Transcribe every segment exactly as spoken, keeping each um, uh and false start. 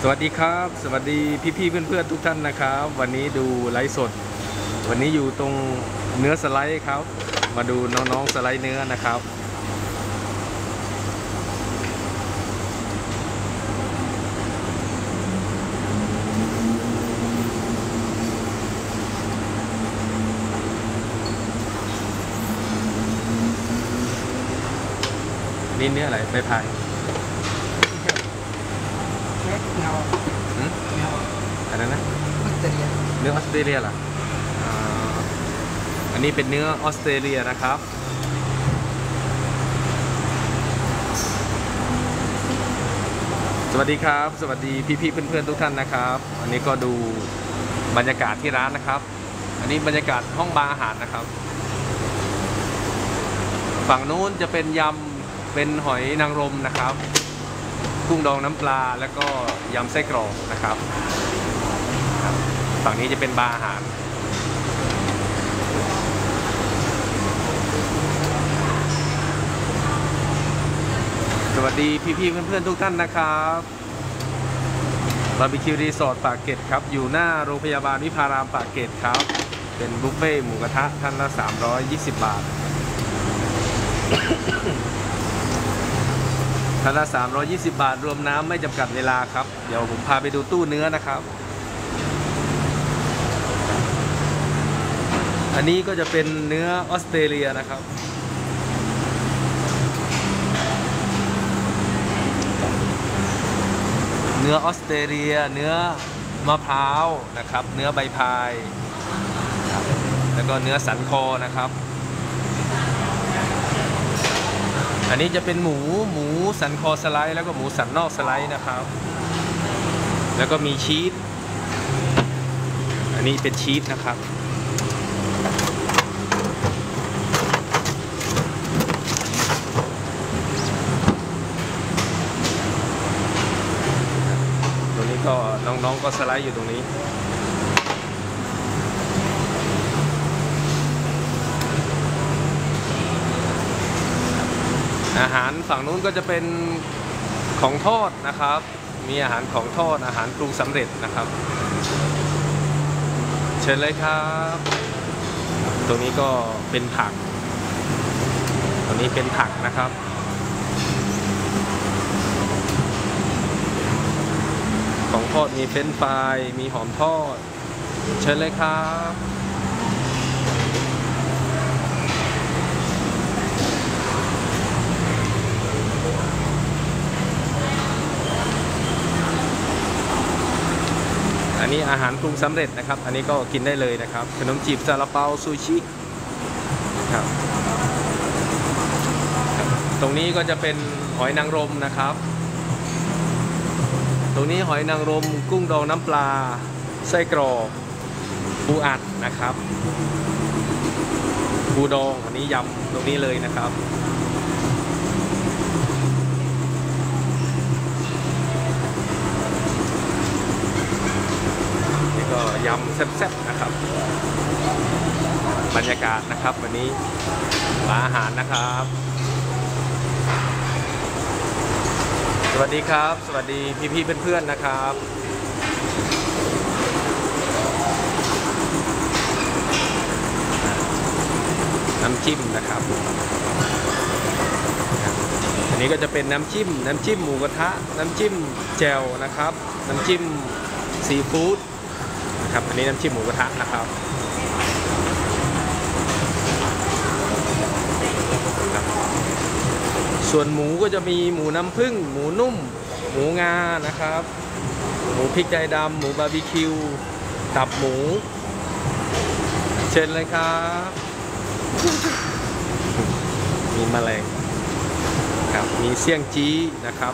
สวัสดีครับสวัสดีพี่ๆเพื่อนๆทุกท่านนะครับวันนี้ดูไลฟ์สดวันนี้อยู่ตรงเนื้อสไลด์ครับมาดูน้องๆสไลด์เนื้อนะครับนี่เนื้ออะไรใบพายเงาเงาอะไรนะออสเตรเลียเนื้อออสเตรเลียเหรออันนี้เป็นเนื้อออสเตรเลียนะครับสวัสดีครับสวัสดีพี่ๆเพื่อนๆทุกท่านนะครับอันนี้ก็ดูบรรยากาศที่ร้านนะครับอันนี้บรรยากาศห้องบาร์อาหารนะครับฝั่งนู้นจะเป็นยำเป็นหอยนางรมนะครับกุ้งดองน้ำปลาแล้วก็ยำไส้กรอกนะครับฝั่งนี้จะเป็นบาร์อาหารสวัสดีพี่ๆเพื่อนๆทุกท่านนะครับบาร์บีคิวรีสอร์ทปากเกร็ดครับอยู่หน้าโรงพยาบาลวิภารามปากเกร็ดครับเป็นบุฟเฟ่หมูกระทะท่านละสามร้อยยี่สิบบาทท่านละสามร้อยยี่สิบบาทรวมน้ำไม่จำกัดเวลาครับเดี๋ยวผมพาไปดูตู้เนื้อนะครับอันนี้ก็จะเป็นเนื้อออสเตรเลียนะครับเนื้อออสเตรเลียเนื้อมะพร้าวนะครับเนื้อใบพายแล้วก็เนื้อสันคอนะครับอันนี้จะเป็นหมูหมูสันคอสไลด์แล้วก็หมูสันนอกสไลด์นะครับแล้วก็มีชีสอันนี้เป็นชีสนะครับตัวนี้ก็น้องๆก็สไลด์อยู่ตรงนี้อาหารฝั่งนู้นก็จะเป็นของทอดนะครับมีอาหารของทอดอาหารปรุงสำเร็จนะครับเชิญเลยครับตรงนี้ก็เป็นผักตรงนี้เป็นผักนะครับของทอดมีเฟรนช์ฟรายมีหอมทอดเชิญเลยครับอันนี้อาหารปรุงสำเร็จนะครับอันนี้ก็กินได้เลยนะครับขนมจีบซาลาเปาซูชิครับตรงนี้ก็จะเป็นหอยนางรมนะครับตรงนี้หอยนางรมกุ้งดองน้ำปลาไส้กรอกปูอัดนะครับปูดองอันนี้ยำตรงนี้เลยนะครับนี่ก็ยำแซ่บๆนะครับบรรยากาศนะครับวันนี้ร้านอาหารนะครับสวัสดีครับสวัสดีพี่ๆเพื่อนๆนะครับน้ำจิ้มนะครับอันนี้ก็จะเป็นน้ำจิ้มน้ำจิ้มหมูกระทะน้ำจิ้มแจ่วนะครับน้ำจิ้มซีฟู้ดนะครับอันนี้น้ำจิ้มหมูกระทะนะครับส่วนหมูก็จะมีหมูน้ำผึ้งหมูนุ่มหมูงานะครับหมูพริกไทยดำหมูบาร์บีคิวตับหมูเชิญเลยครับมีแมลงครับมีเสี่ยงจี้นะครับ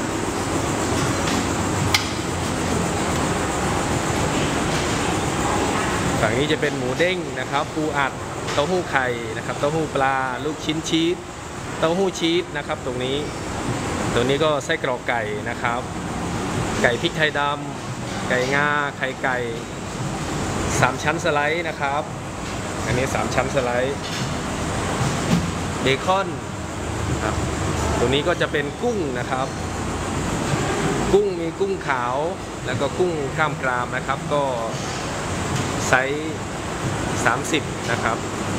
ฝั่งนี้จะเป็นหมูเด้งนะครับปูอัดเต้าหู้ไข่นะครับเต้าหู้ปลาลูกชิ้นชีสเต้าหู้ชีสนะครับตรงนี้ตรงนี้ก็ไส้กรอกไก่นะครับไก่พริกไทยดำไก่งาไข่ไก่สามชั้นสไลด์นะครับอันนี้สามชั้นสไลด์เบคอนครับตรงนี้ก็จะเป็นกุ้งนะครับกุ้งมีกุ้งขาวแล้วก็กุ้งกล้ามกรามนะครับก็ไซส์สามสิบนะครับ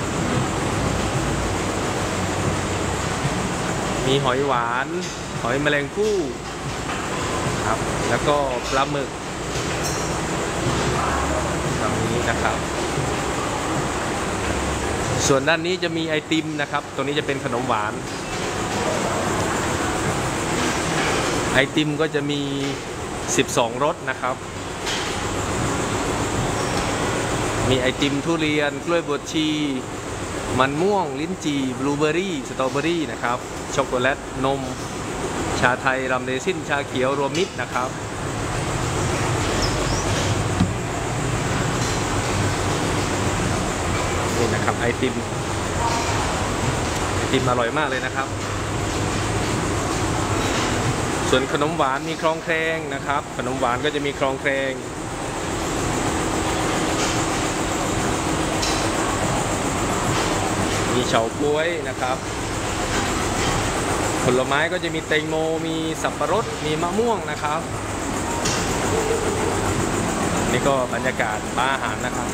มีหอยหวานหอยแมลงภู่ครับแล้วก็ปลาหมึกตรงนี้นะครับส่วนด้านนี้จะมีไอติมนะครับตรงนี้จะเป็นขนมหวานไอติมก็จะมีสิบสองรสนะครับมีไอติมทุเรียนกล้วยบวชชีมันม่วงลิ้นจี่บลูเบอร์รี่สตรอเบอรี่นะครับช็อกโกแลตนมชาไทยรัมเรซินชาเขียวรวมมิตรนะครับนี่นะครับไอติมไอติมอร่อยมากเลยนะครับส่วนขนมหวานมีคลองแครงนะครับขนมหวานก็จะมีคลองแครงมีเฉาก๊วยนะครับผลไม้ก็จะมีแตงโมมีสับปะรดมีมะม่วงนะครับนี่ก็บรรยากาศร้านอาหารนะครับ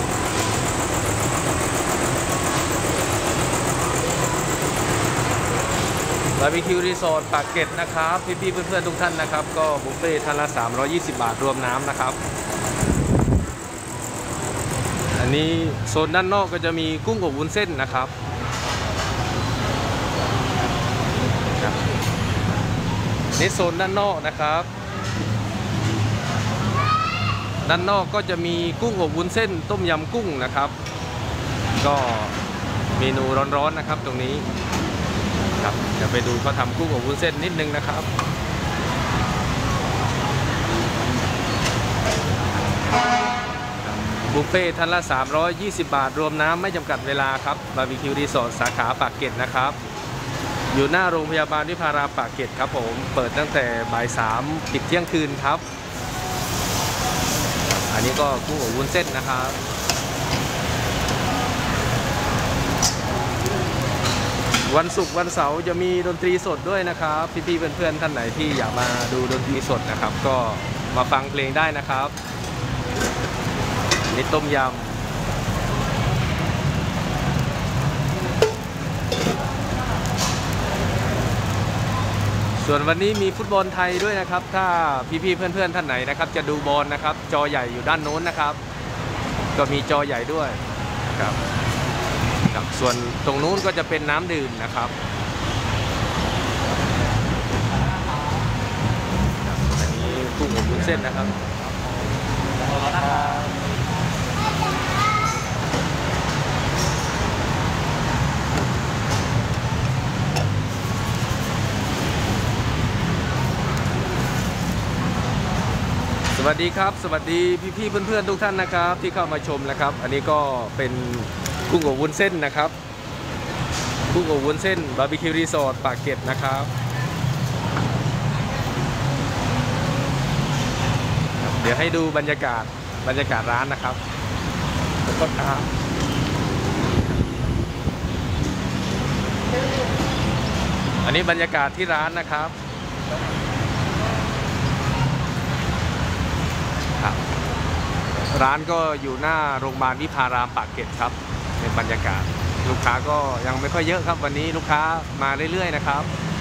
บาร์บีคิวรีสอร์ทปากเกร็ดนะครับพี่ๆเพื่อนๆทุกท่านนะครับก็บุฟเฟ่ท่านละสามร้อยยี่สิบบาทรวมน้ำนะครับอันนี้โซนด้านนอกก็จะมีกุ้งอบวุ้นเส้นนะครับนี่โซนด้านนอกนะครับด้านนอกก็จะมีกุ้งอบวุ้นเส้นต้มยำกุ้งนะครับก็เมนูร้อนๆนะครับตรงนี้ครับเดี๋ยวไปดูเขาทำกุ้งอบวุ้นเส้นนิดนึงนะครับบุฟเฟ่ท่านละสามร้อยยี่สิบบาทรวมน้ำไม่จำกัดเวลาครับบาร์บีคิวรีสอร์ทสาขาปากเกร็ดนะครับอยู่หน้าโรงพยาบาลวิภารามปากเกร็ดครับผมเปิดตั้งแต่บ่ายสามปิดเที่ยงคืนครับอันนี้ก็กุ้งอบวุ้นเส้นนะครับวันศุกร์วันเสาร์จะมีดนตรีสดด้วยนะครับพี่ๆเพื่อนๆท่านไหนที่อยากมาดูดนตรีสดนะครับก็มาฟังเพลงได้นะครับนี่ต้มยำส่วนวันนี้มีฟุตบอลไทยด้วยนะครับถ้าพี่ๆเพื่อนๆท่านไหนนะครับจะดูบอลนะครับจอใหญ่อยู่ด้านโน้นนะครับก็มีจอใหญ่ด้วยครับส่วนตรงนู้นก็จะเป็นน้ำดื่มนะครับอันนี้กุ้งอบวุ้นเส้นนะครับสวัสดีครับสวัสดีพี่ๆเพื่อนๆทุกท่านนะครับที่เข้ามาชมนะครับอันนี้ก็เป็นกุ้งอบวุ้นเส้นนะครับกุ้งอบวุ้นเส้นบาร์บีคิวรีสอร์ทปากเกร็ดนะครับเดี๋ยวให้ดูบรรยากาศบรรยากาศร้านนะครับแล้วก็ครับอันนี้บรรยากาศที่ร้านนะครับร้านก็อยู่หน้าโรงพยาบาลวิภารามปากเกร็ดครับเป็นบรรยากาศลูกค้าก็ยังไม่ค่อยเยอะครับวันนี้ลูกค้ามาเรื่อยๆนะครับ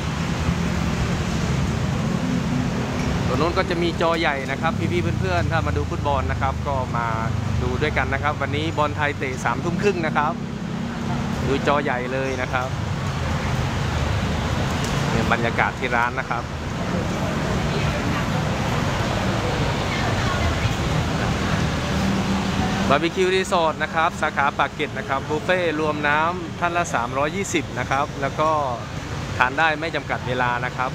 ตัวนู้นก็จะมีจอใหญ่นะครับพี่ๆเพื่อนๆถ้ามาดูฟุตบอลนะครับก็มาดูด้วยกันนะครับวันนี้บอลไทยเตะสามทุ่มครึ่งนะครับดูจอใหญ่เลยนะครับเป็นบรรยากาศที่ร้านนะครับบาร์บีคิวรีสอร์ทนะครับสาขาปากเกร็ดนะครับบุฟเฟ่รวมน้ำท่านละสามร้อยยี่สิบนะครับแล้วก็ทานได้ไม่จำกัดเวลานะครับ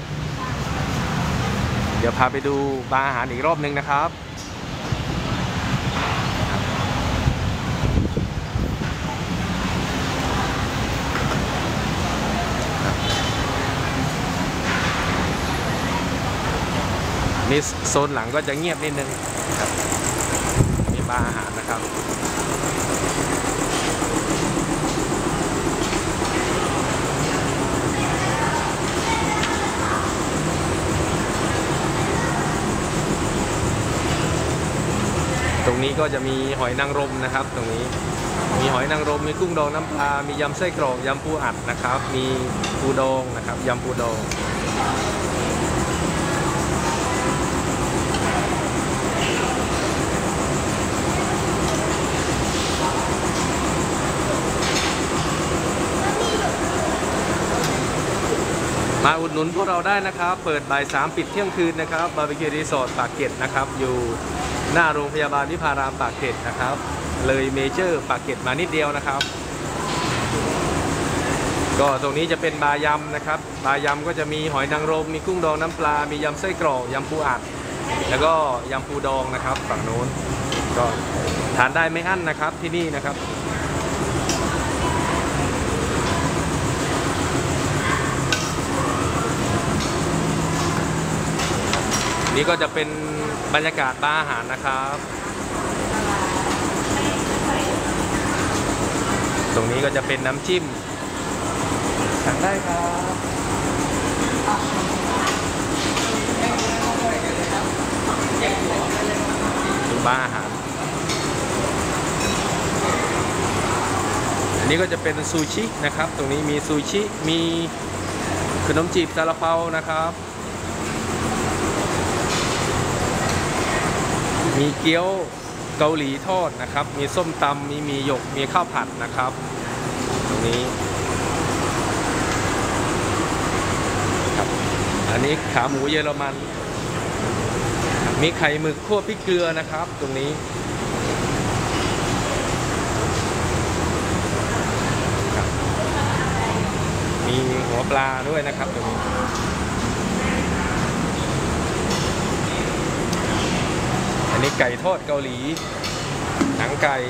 เดี๋ยวพาไปดูบาร์อาหารอีกรอบนึงนะครับนี่โซนหลังก็จะเงียบนิดนึงครับมีบาร์อาหารนะครับนี้ก็จะมีหอยนางรมนะครับ ตรงนี้มีหอยนางรมมีกุ้งดองน้ำปลามียำไส้กรอกยำปูอัดนะครับ มีปูดองนะครับยำปูดองมาอุดหนุนพวกเราได้นะครับเปิดบ่ายสามปิดเที่ยงคืนนะครับบาร์บีคิวรีสอร์ทปากเกร็ดนะครับอยู่หน้าโรงพยาบาลวิภารามปากเกร็ดนะครับเลยเมเจอร์ปากเกร็ดมานิดเดียวนะครับก็ตรงนี้จะเป็นบายำนะครับบายำก็จะมีหอยนางรมมีกุ้งดองน้ำปลามียำไส้กรอกยำปูอัดแล้วก็ยำปูดองนะครับฝั่งโน้นก็ทานได้ไม่อั้นนะครับที่นี่นะครับนี่ก็จะเป็นบรรยากาศบาร์อาหารนะครับตรงนี้ก็จะเป็นน้ำจิ้มสั่งได้ครับดูบาร์อาหารอันนี้ก็จะเป็นซูชินะครับตรงนี้มีซูชิมีขนมจีบซาลาเปานะครับมีเกี๊ยวเกาหลีทอดนะครับมีส้มตำมีมีหยกมีข้าวผัดนะครับตรงนี้ครับอันนี้ขาหมูเยอรมันมีไข่หมึกคั่วพริกเกลือนะครับตรงนี้มีหัวปลาด้วยนะครับตรงนี้อันนี้ไก่ทอดเกาหลีหนังไก่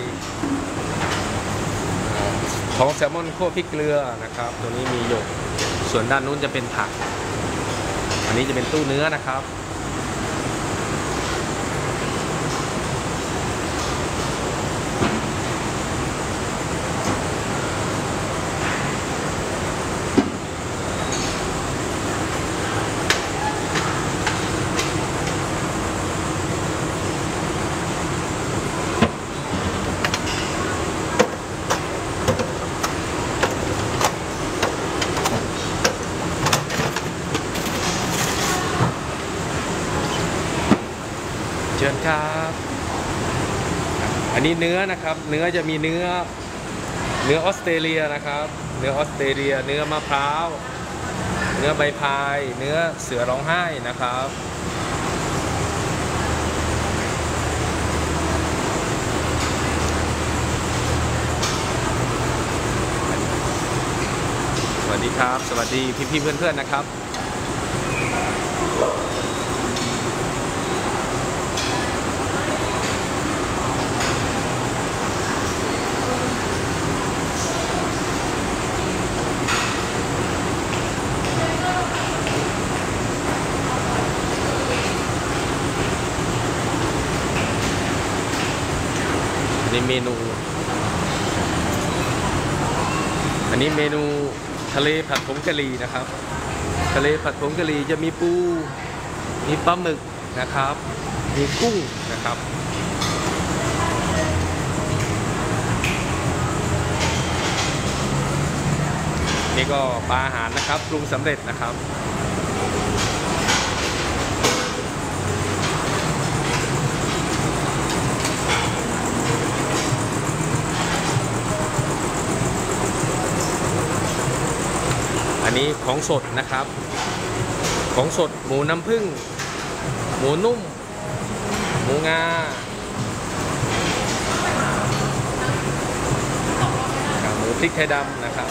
ของแซลมอนคั่วพริกเกลือนะครับตัวนี้มีหยกส่วนด้านนู้นจะเป็นผักอันนี้จะเป็นตู้เนื้อนะครับเชิญครับอันนี้เนื้อนะครับเนื้อจะมีเนื้อเนื้อออสเตรเลียนะครับเนื้อออสเตรเลียเนื้อมะพร้าวเนื้อใบพายเนื้อเสือร้องไห้นะครับสวัสดีครับสวัสดีพี่ๆเพื่อนๆนะครับอันนี้เมนูอันนี้เมนูทะเลผัดผงกะหรี่นะครับทะเลผัดผงกะหรี่จะมีปูมีปลาหมึกนะครับมีกุ้งนะครับนี่ก็ปลาอาหารนะครับปรุงสำเร็จนะครับอันนี้ของสดนะครับของสดหมูน้ำผึ้งหมูนุ่มหมูงาหมูพริกไทยดำนะครับ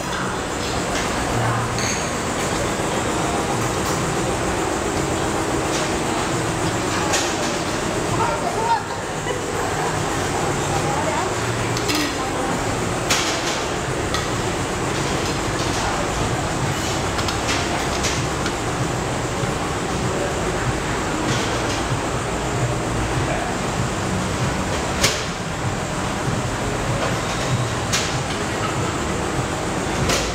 น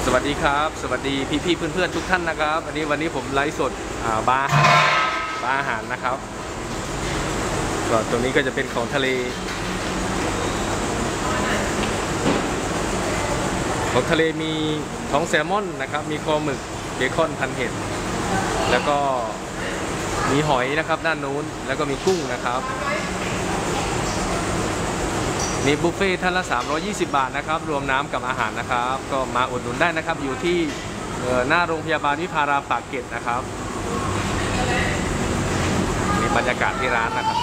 สวัสดีครับสวัสดีพี่ๆเพื่อนๆทุกท่านนะครับวันนี้วันนี้ผมไลฟ์สดอ่าบาร์บาร์อาหารนะครับก็ตรงนี้ก็จะเป็นของทะเลของทะเลมีท้องแซลมอนนะครับมีคอหมึกเบคอนพันเห็ดแล้วก็มีหอยนะครับด้านนู้นแล้วก็มีกุ้งนะครับมีบุฟเฟ่ท่านละสามร้อยยี่สิบบาทนะครับรวมน้ำกับอาหารนะครับก็มาอุดหนุนได้นะครับอยู่ที่หน้าโรงพยาบาลวิภาราปากเกร็ดนะครับมีบรรยากาศที่ร้านนะครับ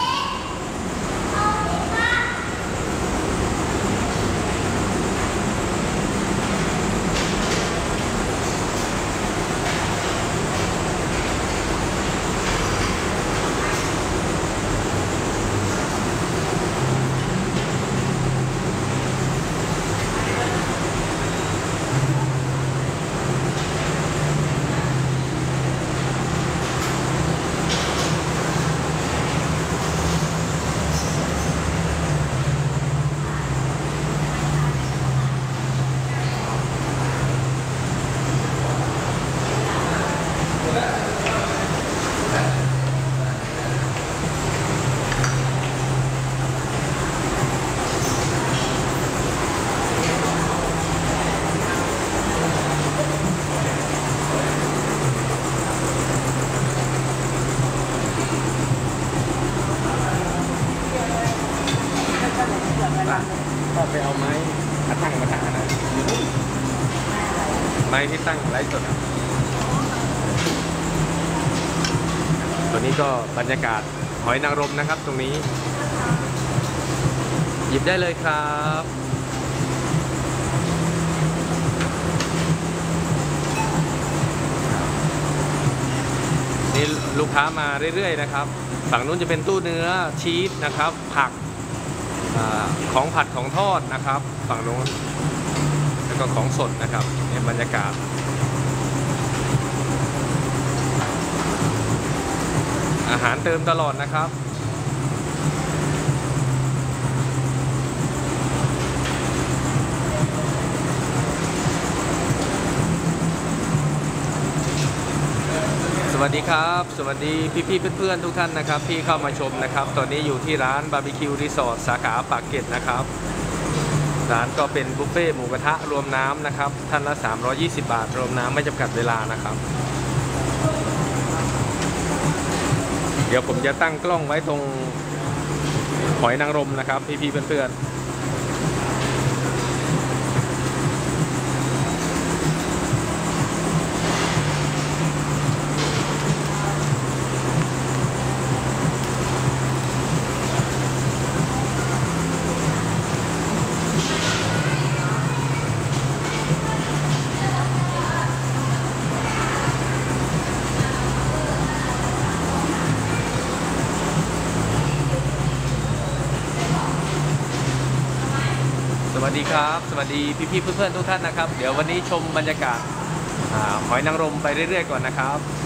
ก็ไปเอาไม้มาตั้งมาตั้งนะไม้ที่ตั้งไร้สดครับตัวนี้ก็บรรยากาศหอยนางรมนะครับตรงนี้หยิบได้เลยครับนี่ลูกค้ามาเรื่อยๆนะครับฝั่งนู้นจะเป็นตู้เนื้อชีสนะครับผักของผัดของทอดนะครับฝั่งโน้นแล้วก็ของสดนะครับในบรรยากาศอาหารเติมตลอดนะครับสวัสดีครับสวัสดีพี่ๆเพื่อนๆทุกท่านนะครับที่เข้ามาชมนะครับตอนนี้อยู่ที่ร้านบาร์บีคิวรีสอร์ทสาขาปากเกร็ดนะครับร้านก็เป็นบุฟเฟ่หมูกระทะรวมน้ำนะครับท่านละสามร้อยยี่สิบบาทรวมน้ำไม่จำกัดเวลานะครับเดี๋ยวผมจะตั้งกล้องไว้ตรงหอยนางรมนะครับพี่ๆเพื่อนๆสวัสดีครับสวัสดีพี่ๆเพื่อนๆทุกท่านนะครับเดี๋ยววันนี้ชมบรรยากาศหอยนางรมไปเรื่อยๆก่อนนะครับ